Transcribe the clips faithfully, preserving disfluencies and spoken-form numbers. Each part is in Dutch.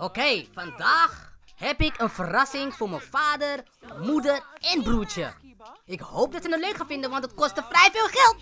Oké, okay, vandaag heb ik een verrassing voor mijn vader, moeder en broertje. Ik hoop dat ze het leuk gaan vinden, want het kostte vrij veel geld.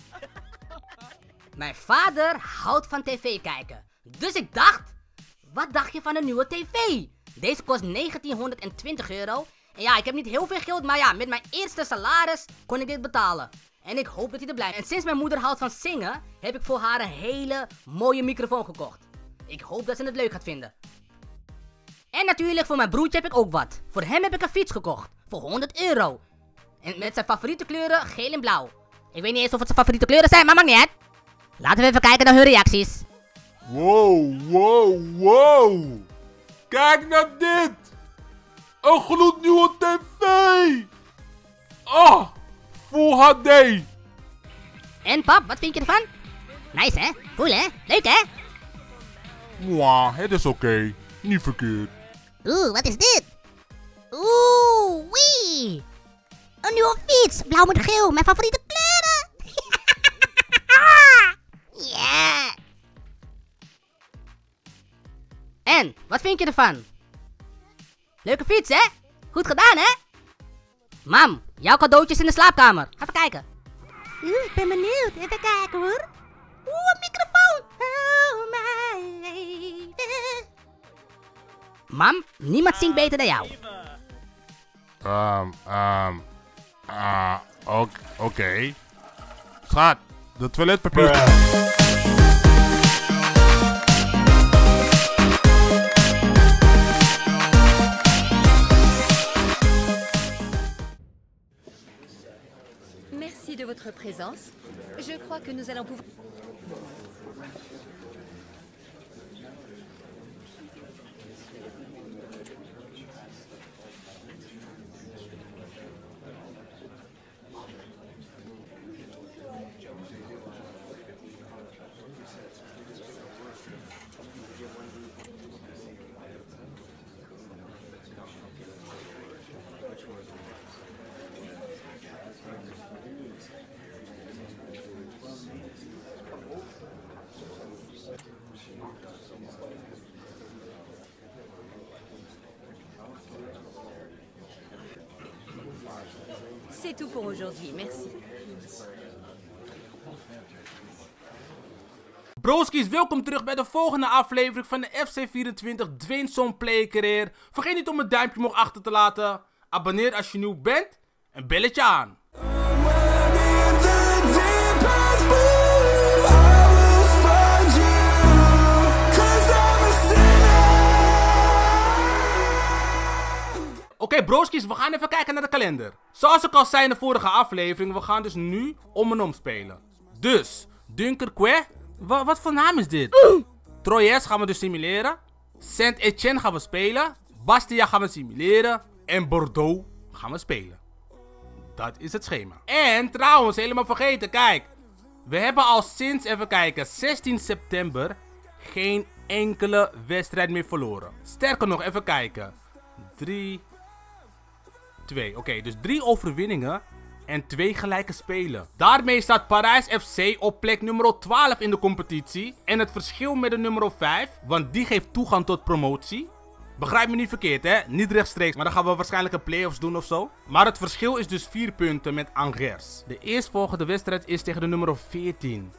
Mijn vader houdt van tv kijken. Dus ik dacht, wat dacht je van een nieuwe tv? Deze kost negentienhonderdtwintig euro. En ja, ik heb niet heel veel geld, maar ja, met mijn eerste salaris kon ik dit betalen. En ik hoop dat hij er blijft. En sinds mijn moeder houdt van zingen, heb ik voor haar een hele mooie microfoon gekocht. Ik hoop dat ze het leuk gaat vinden. En natuurlijk voor mijn broertje heb ik ook wat. Voor hem heb ik een fiets gekocht. Voor honderd euro. En met zijn favoriete kleuren geel en blauw. Ik weet niet eens of het zijn favoriete kleuren zijn, maar maakt niet uit. Laten we even kijken naar hun reacties. Wow, wow, wow. Kijk naar dit. Een gloednieuwe tv. Oh, Full H D. En pap, wat vind je ervan? Nice hè? Cool hè? Leuk hè? Mwah, het is oké. Okay. Niet verkeerd. Oeh, wat is dit? Oeh, wee. Een nieuwe fiets. Blauw met geel. Mijn favoriete kleuren. Ja. En, wat vind je ervan? Leuke fiets, hè? Goed gedaan, hè? Mam, jouw cadeautjes in de slaapkamer. Ga even kijken. Oeh, ik ben benieuwd. Even kijken, hoor. Oeh, een microfoon. Oh, my baby. Mam, niemand zingt beter dan jou. Um, um, ah, oké. Okay. Schat, de toiletpapier. Merci de votre présence. Je crois que nous allons pouvoir... C'est tout pour aujourd'hui, merci. Broskies, welkom terug bij de volgende aflevering van de F C vierentwintig Dwayne Play Career. Vergeet niet om een duimpje omhoog achter te laten. Abonneer als je nieuw bent en belletje aan. Oké okay, broskies, we gaan even kijken naar de kalender. Zoals ik al zei in de vorige aflevering, we gaan dus nu om en om spelen. Dus, Dunkerque, wa wat voor naam is dit? Uh. Troyes gaan we dus simuleren. Saint-Etienne gaan we spelen. Bastia gaan we simuleren. En Bordeaux gaan we spelen. Dat is het schema. En trouwens, helemaal vergeten, kijk. We hebben al sinds, even kijken, zestien september geen enkele wedstrijd meer verloren. Sterker nog, even kijken. drie... twee. Oké, okay, dus drie overwinningen en twee gelijke spelen. Daarmee staat Parijs F C op plek nummer twaalf in de competitie. En het verschil met de nummer vijf, want die geeft toegang tot promotie. Begrijp me niet verkeerd, hè? Niet rechtstreeks, maar dan gaan we waarschijnlijk een play-offs doen of zo. Maar het verschil is dus vier punten met Angers. De eerstvolgende wedstrijd is tegen de nummer veertien.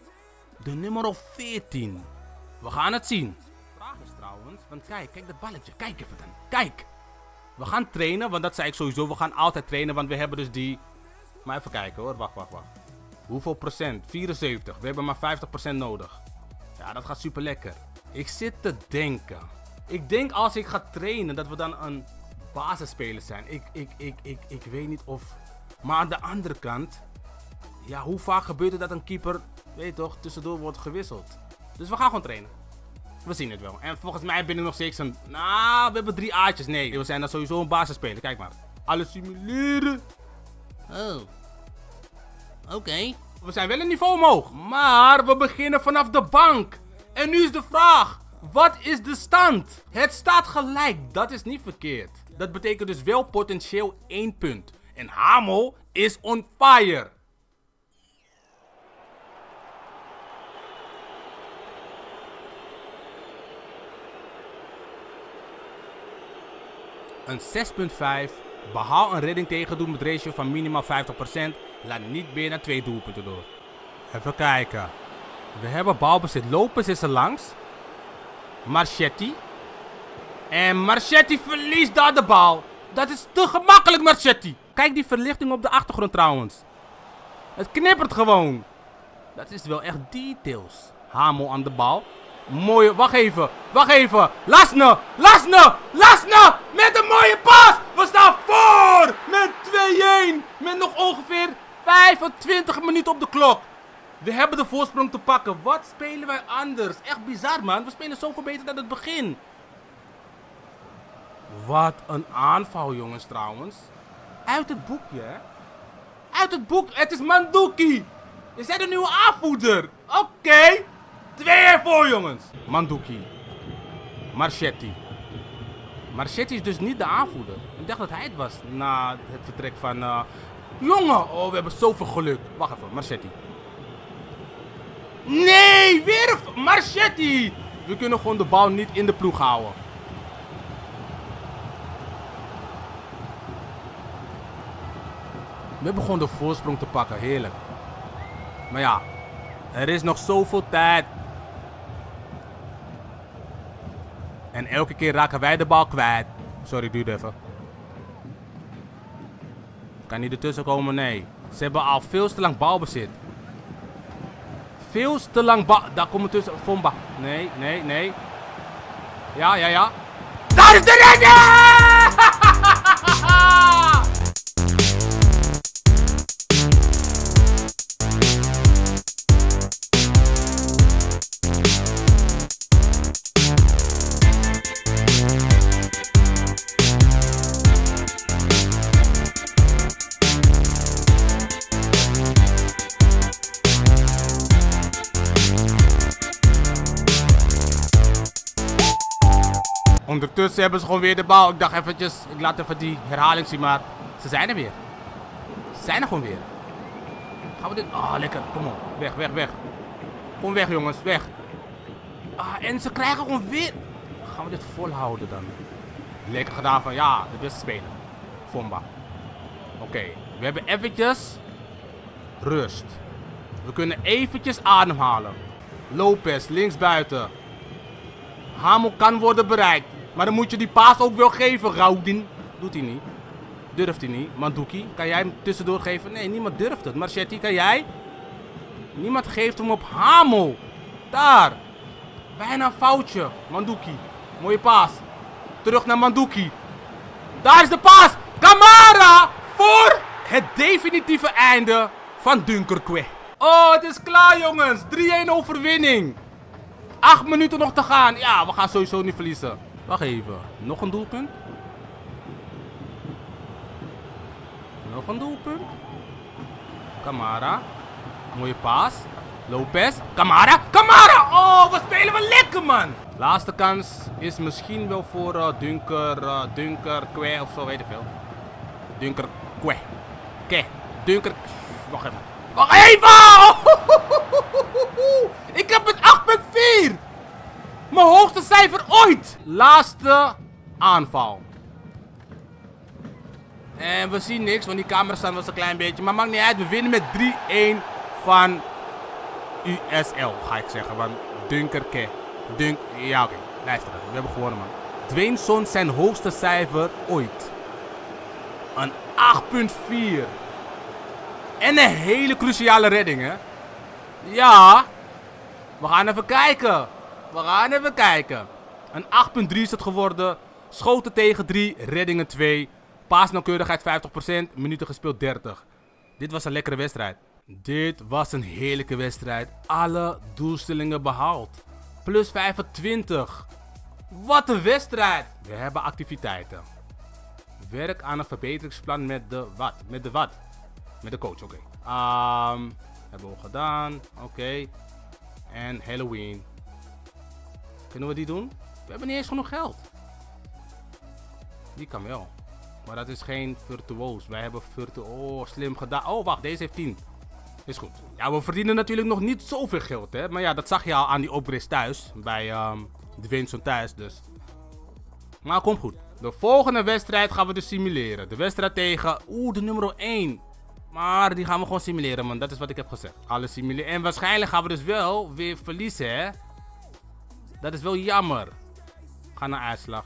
De nummer veertien. We gaan het zien. Vraag is trouwens, want kijk, kijk dat balletje. Kijk even dan. Kijk. We gaan trainen, want dat zei ik sowieso. We gaan altijd trainen, want we hebben dus die... Maar even kijken hoor, wacht, wacht, wacht. Hoeveel procent? vierenzeventig. We hebben maar vijftig procent nodig. Ja, dat gaat super lekker. Ik zit te denken. Ik denk als ik ga trainen, dat we dan een basisspeler zijn. Ik, ik, ik, ik, ik weet niet of... Maar aan de andere kant... Ja, hoe vaak gebeurt het dat een keeper, weet je toch, tussendoor wordt gewisseld? Dus we gaan gewoon trainen. We zien het wel. En volgens mij ben ik nog steeds een... Nou, we hebben drie A'tjes. Nee, we zijn dan sowieso een basisspeler. Kijk maar. Alles simuleren. Oh. Oké. Okay. We zijn wel een niveau omhoog. Maar we beginnen vanaf de bank. En nu is de vraag. Wat is de stand? Het staat gelijk. Dat is niet verkeerd. Dat betekent dus wel potentieel één punt. En Hamel is on fire. een zes punt vijf. Behaal een redding tegen doen met ratio van minimaal vijftig procent. Laat niet meer dan twee doelpunten door. Even kijken. We hebben balbezit. Lopez is er langs. Marchetti. En Marchetti verliest daar de bal. Dat is te gemakkelijk, Marchetti. Kijk die verlichting op de achtergrond trouwens. Het knippert gewoon. Dat is wel echt details. Hamel aan de bal. Mooie, wacht even, wacht even. Lasne, Lasne, Lasne. Met een mooie pas. We staan voor met twee-een. Met nog ongeveer vijfentwintig minuten op de klok. We hebben de voorsprong te pakken. Wat spelen wij anders? Echt bizar, man. We spelen zoveel beter dan het begin. Wat een aanval, jongens, trouwens. Uit het boekje, hè? Uit het boek. Het is Mandzukic. Je bent de nieuwe aanvoerder. Oké. Okay. twee-een voor, jongens. Mandzukic. Marchetti. Marchetti is dus niet de aanvoerder. Ik dacht dat hij het was na het vertrek van... Uh... Jongen! Oh, we hebben zoveel geluk. Wacht even, Marchetti. Nee, weer een... Marchetti! We kunnen gewoon de bal niet in de ploeg houden. We hebben gewoon de voorsprong te pakken. Heerlijk. Maar ja, er is nog zoveel tijd. En elke keer raken wij de bal kwijt. Sorry, duurde even. Kan niet ertussen komen, nee. Ze hebben al veel te lang balbezit. Veel te lang bal... Daar komen we tussen. Fomba. Nee, nee, nee. Ja, ja, ja. Daar is de redding! Ondertussen hebben ze gewoon weer de bal. Ik dacht eventjes, ik laat even die herhaling zien, maar ze zijn er weer. Ze zijn er gewoon weer. Gaan we dit... Ah, oh, lekker. Kom op. Weg, weg, weg. Gewoon weg, jongens. Weg. Ah, en ze krijgen gewoon weer... Gaan we dit volhouden dan? Lekker gedaan van, ja, de beste speler. Fomba. Oké. Okay. We hebben eventjes... rust. We kunnen eventjes ademhalen. Lopez, linksbuiten. Hamel kan worden bereikt. Maar dan moet je die paas ook wel geven, Raudin. Doet hij niet. Durft hij niet. Mandzukic, kan jij hem tussendoor geven? Nee, niemand durft het. Marchetti, kan jij? Niemand geeft hem op Hamel. Daar. Bijna een foutje. Mandzukic. Mooie paas. Terug naar Mandzukic. Daar is de paas. Camara voor het definitieve einde van Dunkerque. Oh, het is klaar, jongens. drie-een overwinning. Acht minuten nog te gaan. Ja, we gaan sowieso niet verliezen. Wacht even. Nog een doelpunt. Nog een doelpunt. Camara. Mooie paas. Lopez. Camara. Camara. Oh, wat spelen we lekker, man. Laatste kans is misschien wel voor uh, Dunker. Uh, Dunkerque of zo, weet ik veel. Dunkerque. Ke. Dunker. Wacht even. Wacht even. Ik heb een acht punt vier. Mijn hoogste cijfer ooit. Laatste aanval. En we zien niks, want die camera staan wel een klein beetje. Maar maakt niet uit, we winnen met drie-een van U S L, ga ik zeggen. Van Dunkerque. Dunk... Ja, oké. Okay. Luister, we hebben gewonnen, man. Dwayne zijn hoogste cijfer ooit. Een acht punt vier. En een hele cruciale redding, hè. Ja. We gaan even kijken. We gaan even kijken. Een acht punt drie is het geworden. Schoten tegen drie, reddingen twee. Paasnauwkeurigheid vijftig procent, minuten gespeeld dertig. Dit was een lekkere wedstrijd. Dit was een heerlijke wedstrijd. Alle doelstellingen behaald. Plus vijfentwintig. Wat een wedstrijd. We hebben activiteiten. Werk aan een verbeteringsplan met de wat? Met de wat? Met de coach, oké. Okay. Um, hebben we al gedaan. Oké. Okay. En Halloween. Kunnen we die doen? We hebben niet eens genoeg geld. Die kan wel. Maar dat is geen virtuoos. Wij hebben virtuoos. Oh, slim gedaan. Oh, wacht. Deze heeft tien. Is goed. Ja, we verdienen natuurlijk nog niet zoveel geld, hè. Maar ja, dat zag je al aan die upgrades thuis. Bij um, de Vincent thuis, dus. Maar komt goed. De volgende wedstrijd gaan we dus simuleren. De wedstrijd tegen, oeh, de nummer één. Maar die gaan we gewoon simuleren, man. Dat is wat ik heb gezegd. Alles simuleren. En waarschijnlijk gaan we dus wel weer verliezen, hè. Dat is wel jammer. Ga naar uitslag.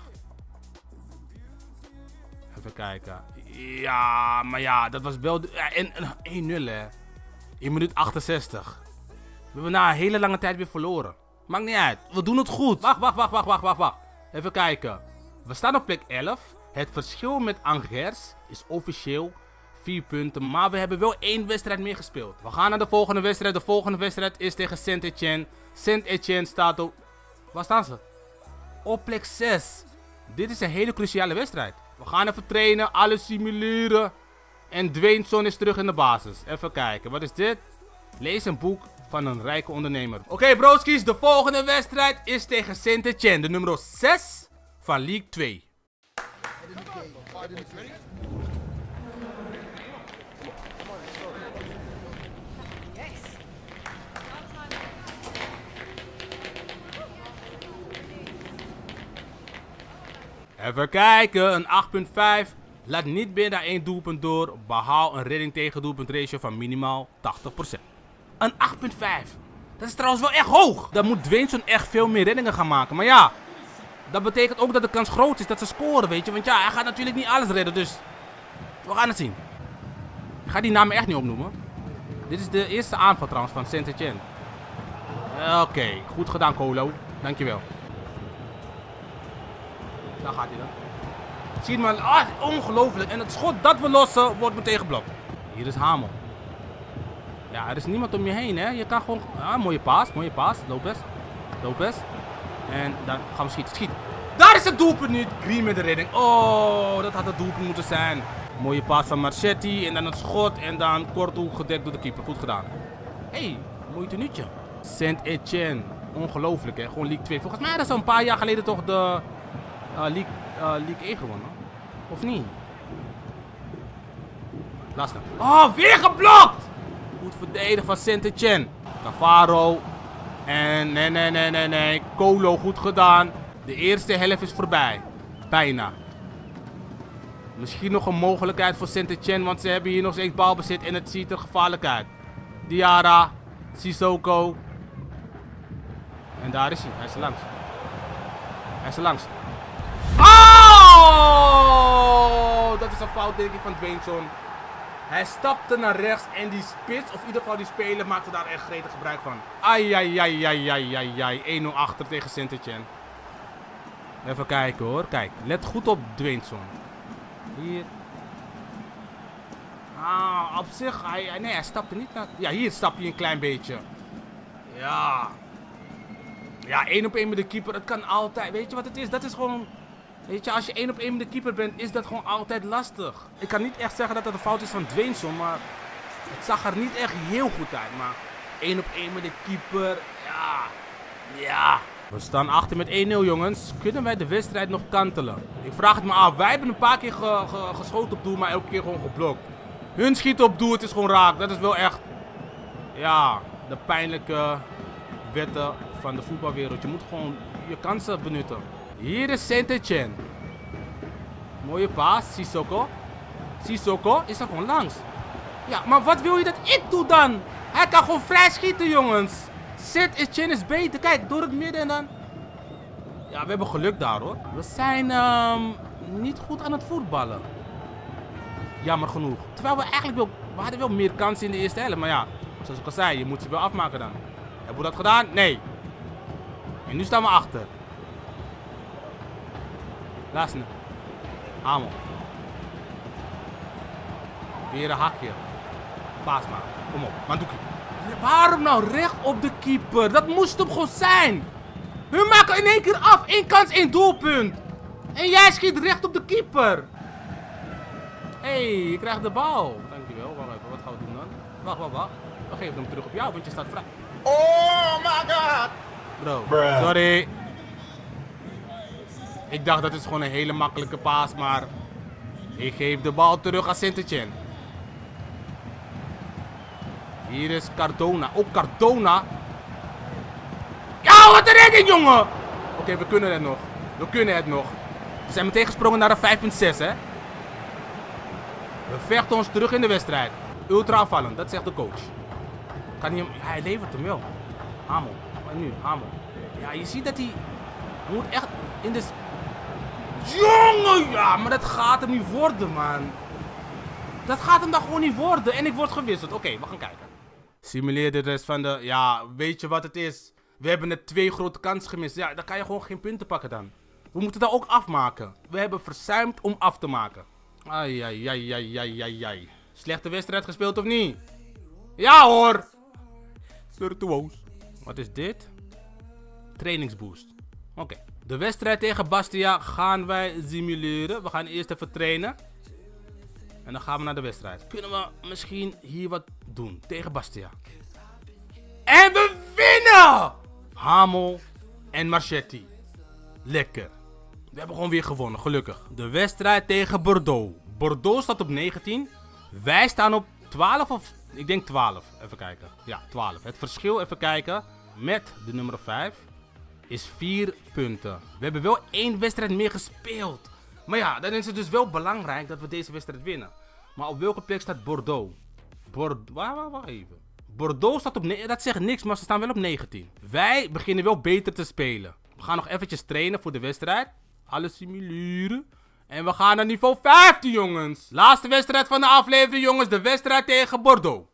Even kijken. Ja, maar ja, dat was wel... Ja, en, en één nul, hè. In minuut achtenzestig. We hebben na een hele lange tijd weer verloren. Maakt niet uit. We doen het goed. Wacht, wacht, wacht, wacht, wacht, wacht, wacht. Even kijken. We staan op plek elf. Het verschil met Angers is officieel vier punten. Maar we hebben wel één wedstrijd meer gespeeld. We gaan naar de volgende wedstrijd. De volgende wedstrijd is tegen Saint-Etienne. Saint-Etienne staat op... Waar staan ze? Op plek zes. Dit is een hele cruciale wedstrijd. We gaan even trainen. Alles simuleren. En Dwayneson is terug in de basis. Even kijken. Wat is dit? Lees een boek van een rijke ondernemer. Oké, okay, broskies. De volgende wedstrijd is tegen Saint-Etienne. De nummer zes van League twee. Even kijken, een acht punt vijf. Laat niet meer dan één doelpunt door. Behaal een redding tegen doelpunt ratio van minimaal tachtig procent. Een acht punt vijf. Dat is trouwens wel echt hoog. Dan moet Dwayneson echt veel meer reddingen gaan maken. Maar ja, dat betekent ook dat de kans groot is dat ze scoren, weet je. Want ja, hij gaat natuurlijk niet alles redden, dus we gaan het zien. Ik ga die namen echt niet opnoemen. Dit is de eerste aanval trouwens van Saint-Etienne. Oké, okay, goed gedaan Colo. Dankjewel. Daar gaat hij dan. Zie je man, ah, ongelooflijk. En het schot dat we lossen wordt meteen geblokt. Hier is Hamel. Ja, er is niemand om je heen, hè. Je kan gewoon... Ah, mooie paas, mooie paas. Lopez. Lopez. En dan gaan we schieten. Schiet. Daar is het doelpunt nu. Green met de redding. Oh, dat had het doelpunt moeten zijn. Mooie paas van Marchetti. En dan het schot. En dan korthoek gedekt door de keeper. Goed gedaan. Hé, hey, mooi tenuutje. Saint-Etienne. Ongelooflijk, hè. Gewoon League twee. Volgens mij hadden ze een paar jaar geleden toch de... Uh, League, uh, League één gewonnen. Of niet? Laatste. Oh, weer geblokt! Goed verdedigd van Saint-Etienne. Cavaro. En nee, nee, nee, nee, nee. Colo, goed gedaan. De eerste helft is voorbij. Bijna. Misschien nog een mogelijkheid voor Saint-Etienne, want ze hebben hier nog steeds balbezit en het ziet er gevaarlijk uit. Diarra. Sissoko. En daar is hij. Hij is er langs. Hij is er langs. Oh! Dat is een fout denk ik van Dwayneson. Hij stapte naar rechts en die spits, of in ieder geval die speler, maakte daar echt gretig gebruik van. Ai, ai, ai, ai, ai, ai, ai. één nul achter tegen Saint-Etienne. Even kijken hoor. Kijk, let goed op Dwayneson. Hier. Ah, op zich, hij, nee, hij stapte niet naar... Ja, hier stap je een klein beetje. Ja. Ja, één op één met de keeper, het kan altijd. Weet je wat het is? Dat is gewoon... Weet je, als je één op één met de keeper bent, is dat gewoon altijd lastig. Ik kan niet echt zeggen dat dat een fout is van Dwayneson, maar het zag er niet echt heel goed uit. Maar één op één met de keeper, ja, ja. We staan achter met één nul jongens. Kunnen wij de wedstrijd nog kantelen? Ik vraag het me af. Wij hebben een paar keer ge ge geschoten op doel, maar elke keer gewoon geblokt. Hun schieten op doel, het is gewoon raak. Dat is wel echt, ja, de pijnlijke wetten van de voetbalwereld. Je moet gewoon je kansen benutten. Hier is Saint-Etienne. Mooie paas, Sissoko. Sissoko is er gewoon langs. Ja, maar wat wil je dat ik doe dan? Hij kan gewoon vrij schieten, jongens. Saint-Etienne is beter. Kijk, door het midden en dan... Ja, we hebben geluk daar, hoor. We zijn um, niet goed aan het voetballen. Jammer genoeg. Terwijl we eigenlijk wel... We hadden wel meer kansen in de eerste helft. Maar ja, zoals ik al zei, je moet ze wel afmaken dan. Hebben we dat gedaan? Nee. En nu staan we achter. Laatste. Hamel. Weer een hakje. Paas maar. Kom op. Mandouki. Waarom nou recht op de keeper? Dat moest hem gewoon zijn. Hun maken in één keer af. Eén kans, één doelpunt. En jij schiet recht op de keeper. Hé, hey, je krijgt de bal. Dankjewel. Wacht even. Wat gaan we doen dan? Wacht, wacht, wacht. We geven hem terug op jou, want je staat vrij. Oh my god! Bro, sorry. Ik dacht dat is gewoon een hele makkelijke paas, maar ik geef de bal terug aan Saint-Etienne. Hier is Cardona. Ook Cardona. Ja, wat een redding, jongen! Oké, okay, we kunnen het nog. We kunnen het nog. We zijn meteen gesprongen naar de vijf punt zes, hè. We vechten ons terug in de wedstrijd. Ultra aanvallend, dat zegt de coach. Kan hij hem... Ja, hij levert hem wel. Hamel. Maar nu, Hamel. Ja, je ziet dat hij... Hij moet echt in de... Jongen, ja, maar dat gaat hem niet worden, man. Dat gaat hem dan gewoon niet worden. En ik word gewisseld. Oké, okay, we gaan kijken. Simuleer de rest van de... Ja, weet je wat het is? We hebben net twee grote kansen gemist. Ja, dan kan je gewoon geen punten pakken dan. We moeten dat ook afmaken. We hebben verzuimd om af te maken. Ai, ai, ai, ai, ai, ai, ai. Slechte wedstrijd gespeeld of niet? Ja hoor! Virtuoos. Wat is dit? Trainingsboost. Oké. Okay. De wedstrijd tegen Bastia gaan wij simuleren. We gaan eerst even trainen. En dan gaan we naar de wedstrijd. Kunnen we misschien hier wat doen tegen Bastia? En we winnen! Hamel en Marchetti. Lekker. We hebben gewoon weer gewonnen, gelukkig. De wedstrijd tegen Bordeaux. Bordeaux staat op negentien. Wij staan op twaalf of... Ik denk twaalf. Even kijken. Ja, twaalf. Het verschil, even kijken, met de nummer vijf is vier punten. We hebben wel één wedstrijd meer gespeeld. Maar ja, dan is het dus wel belangrijk dat we deze wedstrijd winnen. Maar op welke plek staat Bordeaux? Bordeaux... Wacht, wacht, wacht even. Bordeaux staat op... Ne dat zegt niks, maar ze staan wel op negentien. Wij beginnen wel beter te spelen. We gaan nog eventjes trainen voor de wedstrijd. Alles simuleren. En we gaan naar niveau vijftien, jongens. Laatste wedstrijd van de aflevering, jongens. De wedstrijd tegen Bordeaux.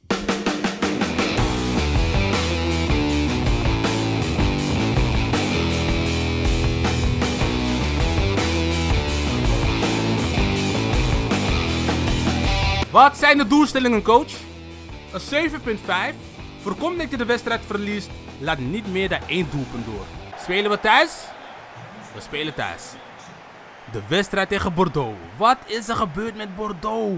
Wat zijn de doelstellingen, coach? Een zeven punt vijf. Voorkom dat je de wedstrijd verliest. Laat niet meer dan één doelpunt door. Spelen we thuis? We spelen thuis. De wedstrijd tegen Bordeaux. Wat is er gebeurd met Bordeaux?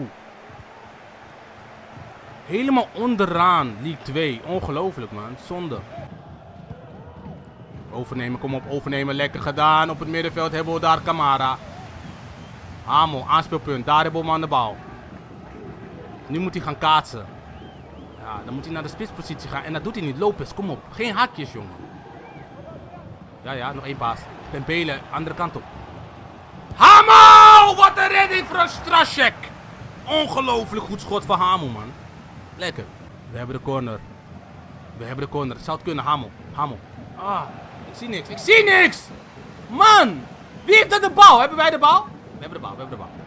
Helemaal onderaan League twee. Ongelooflijk, man. Zonde. Overnemen, kom op. Overnemen. Lekker gedaan. Op het middenveld hebben we daar Camara. Hamel, aanspeelpunt. Daar hebben we hem aan de bal. Nu moet hij gaan kaatsen. Ja, dan moet hij naar de spitspositie gaan. En dat doet hij niet. Lopez, kom op. Geen hakjes, jongen. Ja, ja, nog één paas. Pembele, andere kant op. Hamel! Wat een redding van Strasek. Ongelooflijk goed schot van Hamel, man. Lekker. We hebben de corner. We hebben de corner. Zou het kunnen, Hamel. Hamel. Ah, ik zie niks. Ik zie niks! Man! Wie heeft dat de bal? Hebben wij de bal? We hebben de bal, we hebben de bal.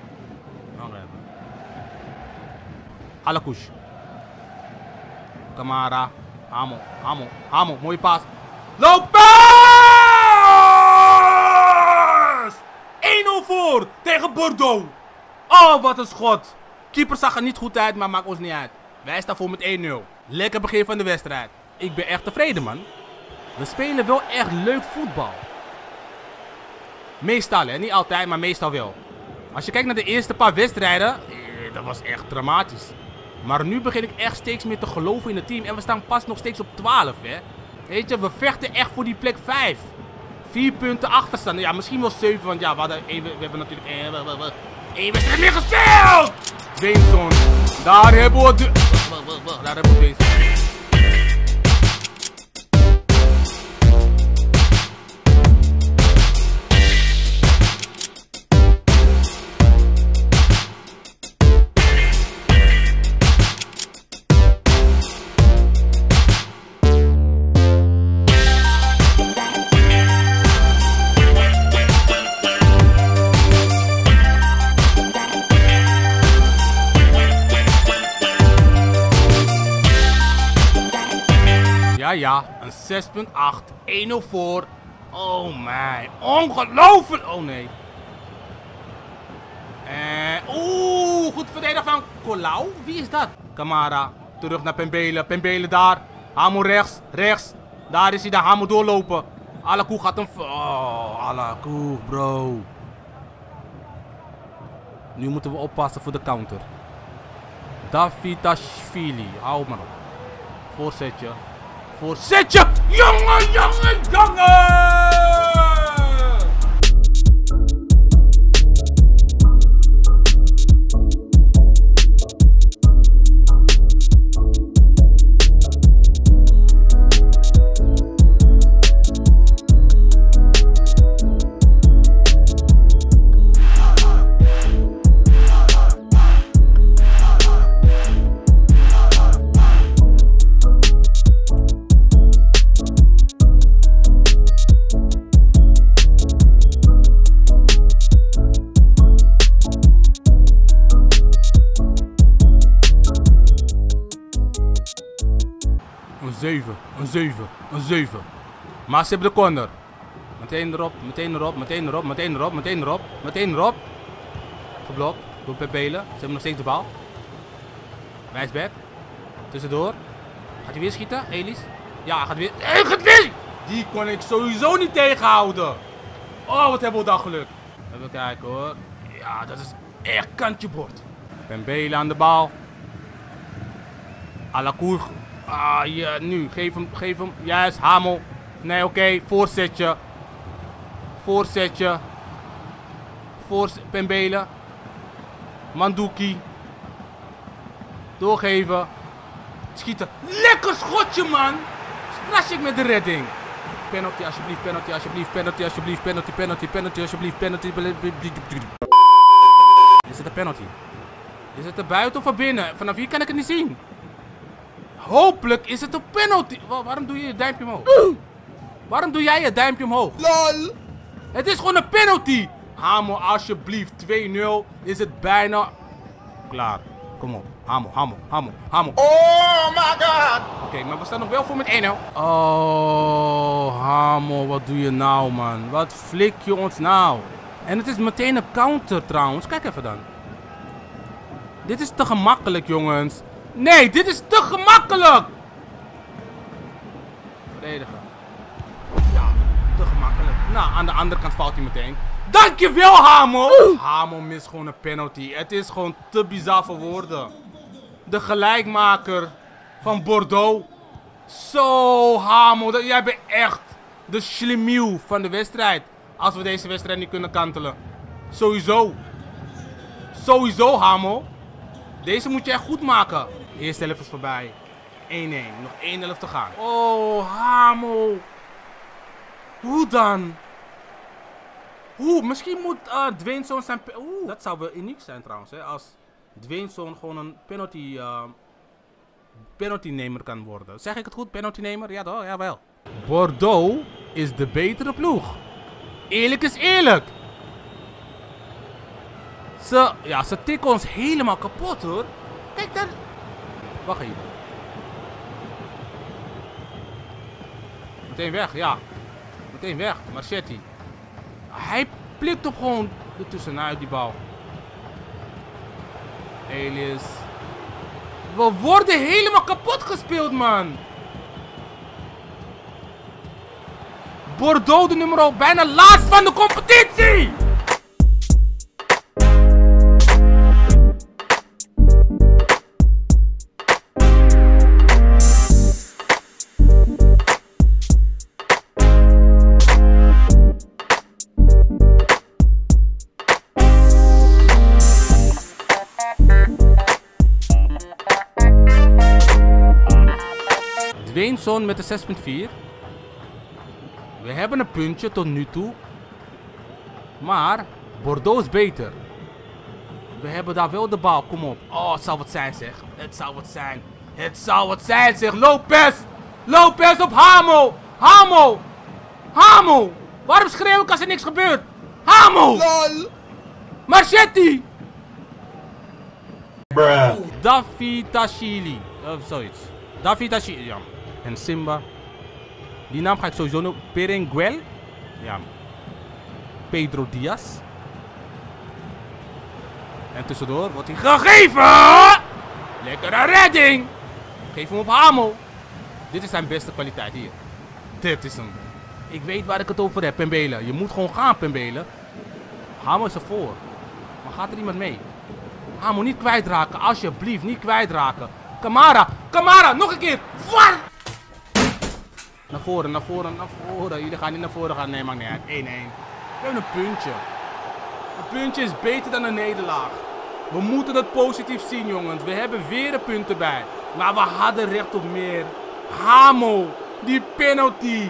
Alakouche. Camara. Hamel, Hamel, Hamel. Mooie paas. Lopez! één nul voor tegen Bordeaux. Oh, wat een schot. Keeper zag er niet goed uit, maar maakt ons niet uit. Wij staan voor met één nul. Lekker begin van de wedstrijd. Ik ben echt tevreden, man. We spelen wel echt leuk voetbal. Meestal, hè. Niet altijd, maar meestal wel. Als je kijkt naar de eerste paar wedstrijden, eh, dat was echt dramatisch. Maar nu begin ik echt steeds meer te geloven in het team. En we staan pas nog steeds op twaalf, hè. Weet je, we vechten echt voor die plek vijf. Vier punten achterstand. Ja, misschien wel zeven, want ja, we, hadden één, we hebben natuurlijk één, één wedstrijd meer gespeeld. Benson. Daar hebben we de... Daar hebben we Benson. Ja, ja, een zes punt acht, één nul voor. Oh my, ongelooflijk. Oh nee. Eh, Oeh, goed verdedigen van Colau. Wie is dat? Camara, terug naar Pembele. Pembele daar. Hamel rechts, rechts. Daar is hij, daar Hamel doorlopen. Alakouche gaat hem... Oh, Alakouche, bro. Nu moeten we oppassen voor de counter. Davitashvili, hou maar op. Voorzetje. Voorzetje! Jongen, jongen, jongen! zeven, een zeven, een zeven. Maar ze hebben de corner. Meteen erop, meteen erop, meteen erop, meteen erop, meteen erop, meteen erop. Geblokt door Pep Belen. Ze hebben nog steeds de bal. Wijsberg. Tussendoor. Gaat hij weer schieten, Elis? Ja, gaat weer. Hij gaat weer! Die kon ik sowieso niet tegenhouden. Oh, wat hebben we dan geluk. Even kijken hoor. Ja, dat is echt kantje bord. Pembele aan de bal. Alakour. Ah, ja, nu. Geef hem, geef hem. Juist, Hamel. Nee, oké. Okay. Voorzetje. Voorzetje. Voorzet. Pembele. Mandouki. Doorgeven. Schieten. Lekker schotje, man. Stras ik met de redding. Penalty, alsjeblieft. Penalty, alsjeblieft. Penalty, alsjeblieft. Penalty, penalty, penalty, alsjeblieft. Penalty. Is het een penalty? Is het er buiten of er binnen? Vanaf hier kan ik het niet zien. Hopelijk is het een penalty. Wa waarom doe je je duimpje omhoog? Waarom doe jij je duimpje omhoog? LOL. Het is gewoon een penalty. Hamel, alsjeblieft. twee nul. Is het bijna klaar. Kom op. Hamel, Hamel, Hamel, Hamel. Oh my god! Oké, okay, maar we staan nog wel voor met één nul. Oh, Hamel, wat doe je nou, man? Wat flik je ons nou? En het is meteen een counter trouwens. Kijk even dan. Dit is te gemakkelijk, jongens. Nee, dit is te gemakkelijk. Verdedigen. Ja, te gemakkelijk. Nou, aan de andere kant valt hij meteen. Dankjewel, Hamel. Hamel mist gewoon een penalty. Het is gewoon te bizar voor woorden. De gelijkmaker van Bordeaux. Zo, Hamel. Jij bent echt de schlemiel van de wedstrijd. Als we deze wedstrijd niet kunnen kantelen. Sowieso. Sowieso, Hamel. Deze moet je echt goed maken. De eerste helft is voorbij. één één. Nog één helft te gaan. Oh, Hamel. Hoe dan? Hoe? Misschien moet uh, Dwayne zijn... Oeh, dat zou wel uniek zijn trouwens. Hè? Als Dwayne gewoon een penalty... Uh, penaltynemer kan worden. Zeg ik het goed? Penaltynemer? Ja toch? Jawel. Bordeaux is de betere ploeg. Eerlijk is eerlijk. Ze, ja, ze tikken ons helemaal kapot hoor. Kijk dan. Wacht even. Meteen weg, ja. Meteen weg, Marchetti. Hij plikt op gewoon ertussenuit die bal. Elias. We worden helemaal kapot gespeeld, man. Bordeaux de nummer bijna laatst van de competitie. Dwayne met de zes punt vier. We hebben een puntje tot nu toe. Maar Bordeaux is beter. We hebben daar wel de bal. Kom op. Oh, het zou wat zijn zeg. Het zou wat zijn. Het zou wat zijn zeg. Lopez. Lopez op Hamel. Hamel. Hamel. Waarom schreeuw ik als er niks gebeurt? Hamel. LOL. Marchetti. Bruh. Davitashvili. Of zoiets. Davitashvili. Ja. En Simba. Die naam ga ik sowieso nog. Perenguel. Ja. Pedro Diaz. En tussendoor wordt hij gegeven. Lekkere redding. Geef hem op Hamel. Dit is zijn beste kwaliteit hier. Dit is hem. Ik weet waar ik het over heb, Pembele. Je moet gewoon gaan, Pembele. Hamel is ervoor. Maar gaat er iemand mee? Hamel niet kwijtraken. Alsjeblieft, niet kwijtraken. Kamara. Kamara. Nog een keer. Wat? Naar voren, naar voren, naar voren. Jullie gaan niet naar voren gaan. Nee, maakt niet uit. één één. We hebben een puntje. Een puntje is beter dan een nederlaag. We moeten het positief zien, jongens. We hebben weer een punt erbij. Maar we hadden recht op meer. Hamel. Die penalty.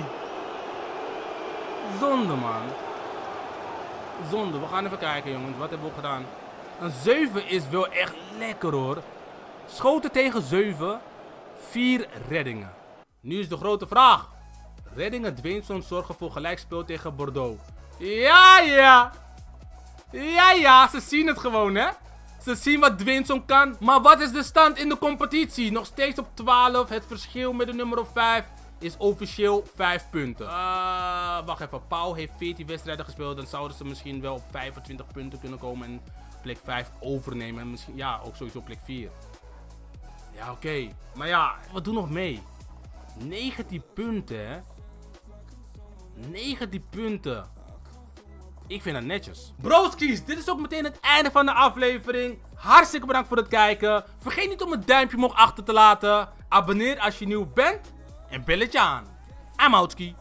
Zonde, man. Zonde. We gaan even kijken, jongens. Wat hebben we gedaan? Een zeven is wel echt lekker, hoor. Schoten tegen zeven. vier reddingen. Nu is de grote vraag. Reddingen Dwayne zorgen voor gelijkspel tegen Bordeaux. Ja, ja. Ja, ja. Ze zien het gewoon, hè. Ze zien wat Dwinson kan. Maar wat is de stand in de competitie? Nog steeds op twaalf. Het verschil met de nummer vijf is officieel vijf punten. Uh, wacht even. Pauw heeft veertien wedstrijden gespeeld. Dan zouden ze misschien wel op vijfentwintig punten kunnen komen. En plek vijf overnemen. En misschien, ja, ook sowieso plek vier. Ja, oké. Okay. Maar ja, wat doen nog mee? negentien punten, hè? negentien punten. Ik vind dat netjes. Broskies, dit is ook meteen het einde van de aflevering. Hartstikke bedankt voor het kijken. Vergeet niet om een duimpje omhoog achter te laten. Abonneer als je nieuw bent. En belletje aan. I'm outski.